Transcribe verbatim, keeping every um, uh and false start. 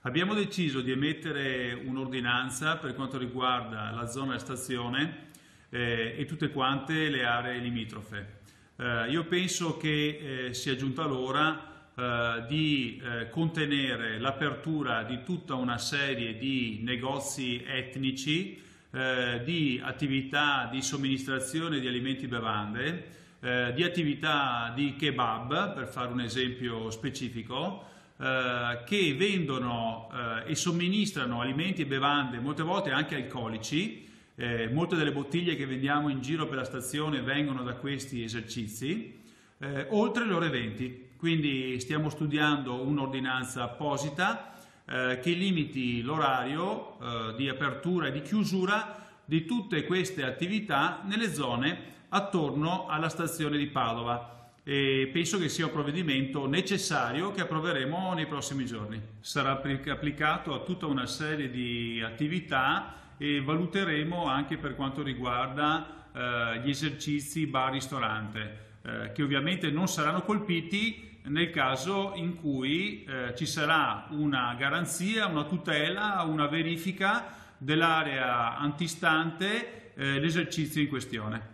Abbiamo deciso di emettere un'ordinanza per quanto riguarda la zona stazione eh, e tutte quante le aree limitrofe. Eh, io penso che eh, sia giunta l'ora eh, di eh, contenere l'apertura di tutta una serie di negozi etnici, eh, di attività di somministrazione di alimenti e bevande, eh, di attività di kebab, per fare un esempio specifico, eh, che vendono eh, e somministrano alimenti e bevande, molte volte anche alcolici. Eh, molte delle bottiglie che vendiamo in giro per la stazione vengono da questi esercizi, eh, oltre ai loro eventi. Quindi stiamo studiando un'ordinanza apposita eh, che limiti l'orario eh, di apertura e di chiusura di tutte queste attività nelle zone attorno alla stazione di Padova. E penso che sia un provvedimento necessario che approveremo nei prossimi giorni. Sarà applicato a tutta una serie di attività e valuteremo anche per quanto riguarda eh, gli esercizi bar-ristorante, eh, che ovviamente non saranno colpiti nel caso in cui eh, ci sarà una garanzia, una tutela, una verifica dell'area antistante eh, l'esercizio in questione.